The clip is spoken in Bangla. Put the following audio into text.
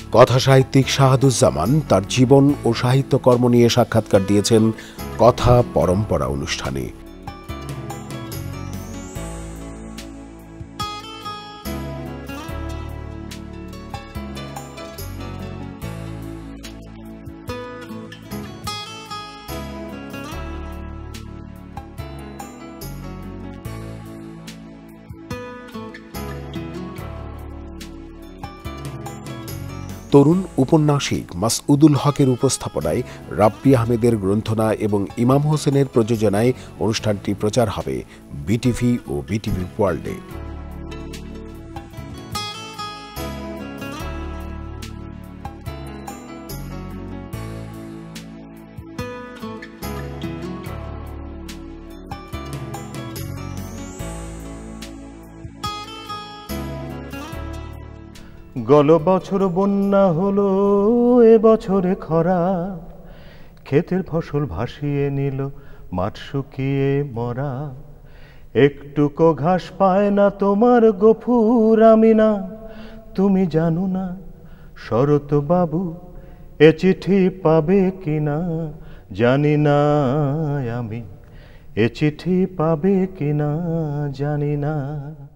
কথাসাহিত্যিক শাহাদুজ্জামান তার জীবন ও সাহিত্যকর্ম নিয়ে সাক্ষাৎকার দিয়েছেন কথা পরম্পরা অনুষ্ঠানে। তরুণ উপন্যাসিক মাসউদুল হকের উপস্থাপনায় রাব্বি আহমেদের গ্রন্থনা এবং ইমাম হোসেনের প্রযোজনায় অনুষ্ঠানটি প্রচার হবে বিটিভি ও বিটিভি ওয়ার্ল্ডে। গত বছর বন্যা হলো, এ বছরে খরা, ক্ষেতের ফসল ভাসিয়ে নিল, মাঠ শুকিয়ে মরা। একটুকো ঘাস পায় না তোমার গফুর আমিনা, তুমি জানো না শরৎ বাবু এ চিঠি পাবে কিনা, জানি না আমি এ চিঠি পাবে কিনা, জানি না।